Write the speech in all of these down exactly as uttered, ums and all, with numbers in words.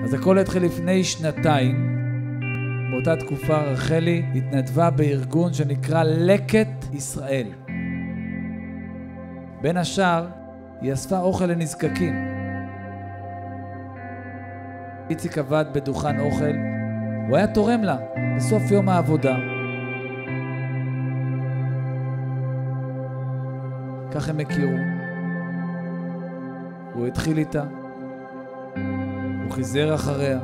אז הכל התחיל לפני שנתיים. באותה תקופה רחלי התנדבה בארגון שנקרא לקט ישראל. בין השאר היא אספה אוכל לנזקקים. איציק עבד בדוכן אוכל, הוא היה תורם לה בסוף יום העבודה. כך הם הכירו. הוא התחיל איתה, הוא חיזר אחריה.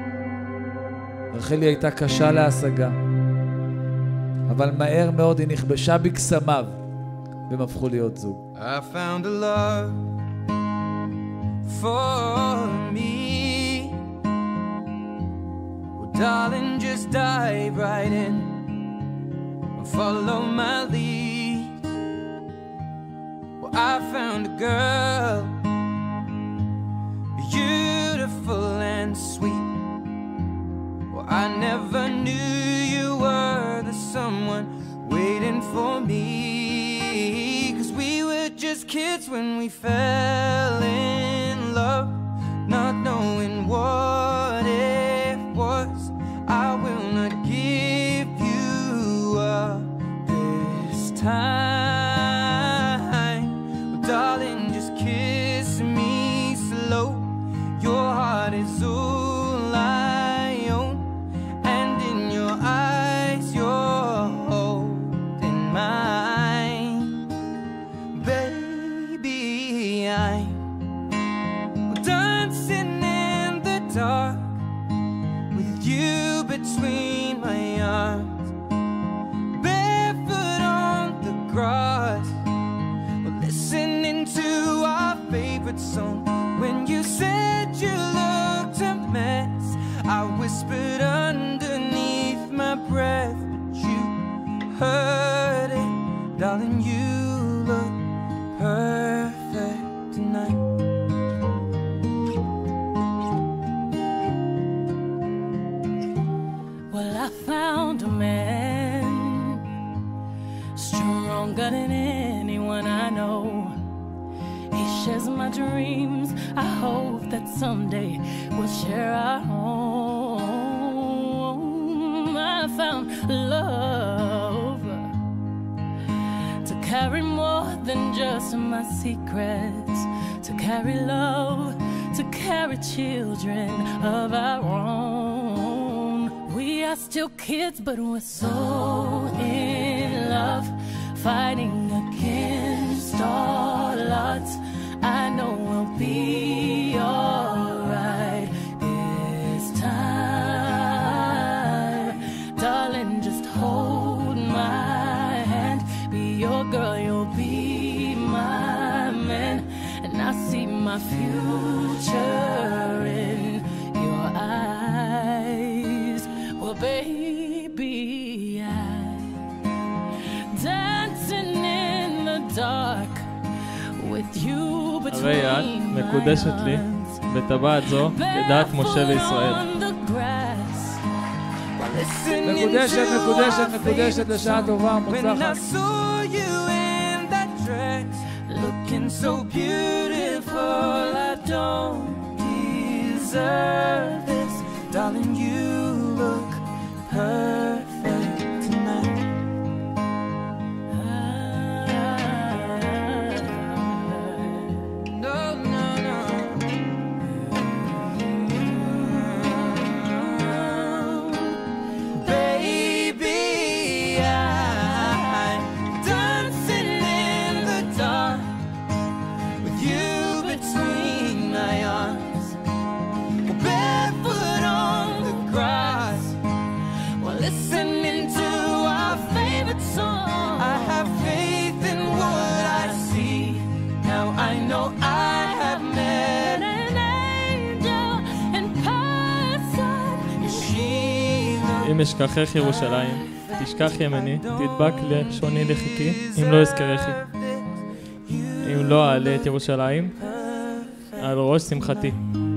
רחלי הייתה קשה להשגה, אבל מהר מאוד היא נכבשה בקסמיו, והם הפכו להיות זוג. I found a love for me. Well, darling, just dive right in and follow my lead. Well, I found a girl, beautiful and sweet. Well, I never knew you were the someone waiting for me. 'Cause we were just kids when we fell in love, not knowing what it was. I will not give you up this time. Well, darling, just kiss me slow. Your heart is all I own, and in your eyes you're holding mine. Baby, I'm dancing in the dark with you between my arms, barefoot on the grass. We're listening to our favorite song. When you said you looked a mess, I whispered underneath my breath, but you heard it. Darling, you look perfect tonight. Well, I found a man stronger than anyone I know. He shares my dreams. I hope that someday we'll share our home. I found love to carry more than just my secrets, to carry love, to carry children of our own. We are still kids, but we're so in love, fighting against all odds. I know we'll be alright this time. Darling, just hold my hand. Be your girl, you'll be my man. And I see my future in your eyes. Well, baby, I'm dancing in the dark with you. הרי את מקודשת לי בטבעת זו כדעת משה וישראל. מקודשת, מקודשת, מקודשת לשעה טובה ומוצלחת. Looking so beautiful, I don't deserve this. Darling, you look perfect tonight. אם אשכחך ירושלים, תשכח ימיני, תדבק לשוני לחיקי, אם לא אזכרכי. אם לא אעלה את ירושלים, על ראש שמחתי.